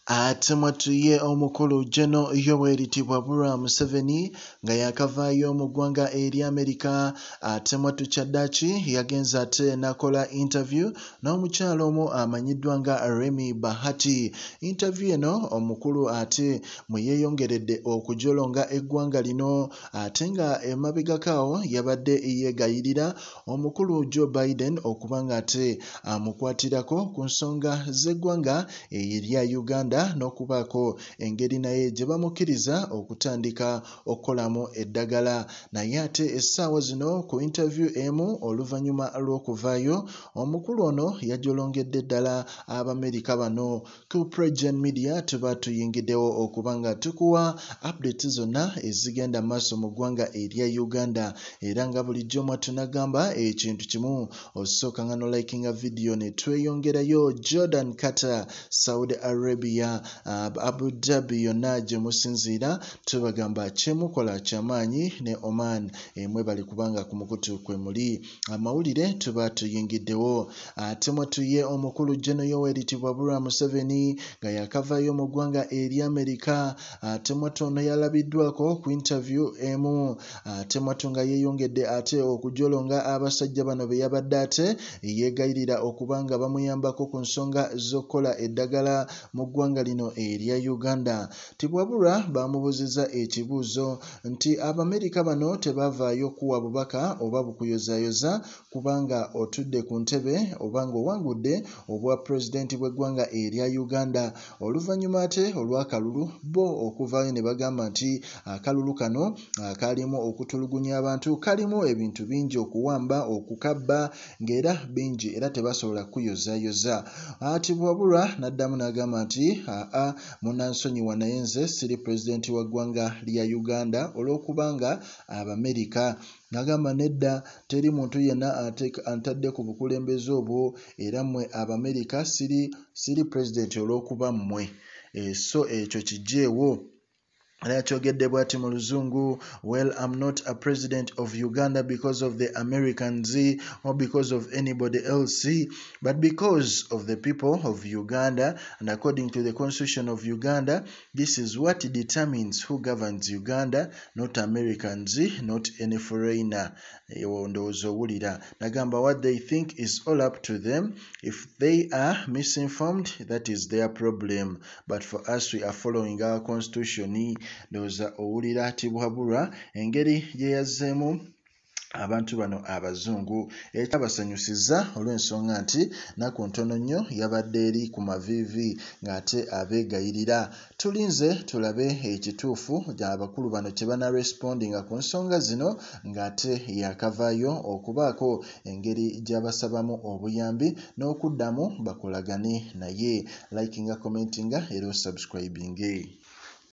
Atemwatuye omukulu General Yoweri Museveni ngayakavaayo mu ggwanga ABamerika. Atemwatu Kyaddaaki yagenze ate nakola interview n'omukyalo omu amanyiddwa nga Remy Bahati. Interview eno omukulu ate mwe yeeyongeredde okujolonga eggwanga lino ate nga emabegakaawo yabadde yeegayirira omukulu Joe Biden okubanga ate amukwatirako ku nsonga z'eggwanga erya Uganda n'okubaako engeri naye gye bamukkiriza okutandika okukolamu eddagala. Naye ate essaawa zino ku interview emu oluvannyuma lw'okuvaayo omukulu ono yajolongedde ddala Abamerika bano. Ku PROJOURN media tuba tuyingiddewo okuba nga tukuwa updates zonna ezigenda maaso mu ggwanga erya Uganda, era nga bulijjo mwatunagamba ekintu kimu osooka nga no likinga video ne tweyongerayo Jordan, Qatar, Saudi Arabia, Abu Dhabi yonna gye musinziira tubagamba kyemukola kyamaanyi ne Oman emwe bali kubanga ku mukutu kwe muli. Amawulire tuba tuyingiddewo. Atemwatuye omukulu General Yoweri Museveni nga yakavaayo mu ggwanga ABamerika. Atemwatu ono yalabiddwako ku interview emu. Atemwatu nga yeeyongedde ate okujolonga abasajja bano be yabadde ate yeegayirira okubanga bamuyambako ku nsonga z'okkola eddagala mu ggwanga lino erya Uganda. Tibwabulwa bamubuuzizza ekibuuzo nti Abamerika bano tebavaayo kuwa bubaka oba bukuyozayoza kubanga otudde ku ntebe oba ng'owangudde obwa pulezidenti bw'eggwanga erya Uganda. Oluvannyuma ate olw'akalulu bo okuvaayo ne bagamba nti akalulu kano kaalimu okutulugunya abantu, kalimu ebintu bingi okuwamba, okukabba, ng'era bingi era tebasobola kuyozayoza. Tibwabulwa n'addamu n'agamba nti munansonyiwa naye nze siri pulezidenti wa ggwanga lya Uganda olw'okubanga Abamerika. N'agamba nedda teri muntu yenna antadde ku bukulembeze obwo era mmwe Abamerika siri pulezidenti olw'okuba mmwe. So ekyo kiggyeewo. Kyogedde bw'ati mu Luzungu, well, I'm not a president of Uganda because of the Americans or because of anybody else, but because of the people of Uganda, and according to the constitution of Uganda, this is what determines who governs Uganda, not Americans, not any foreigner. Nagamba what they think is all up to them. If they are misinformed, that is their problem, but for us we are following our constitution. Ndoza owulira Tibwabulwa engeri gye yazzeemu abantu bano abazungu ekyabasanyusizza olw'ensonga nti naku ntono nnyo yabadde eri ku maviivi ng'ate abeegayirira. Tulinze tulabe ekituufu abakulu bano kye bana-respondinga ku nsonga zino ng'ate yakavaayo okubaako engeri gy'abasabamu obuyambi n'okuddamu bakolagane naye. Likinga, commentinga era osubscribinge.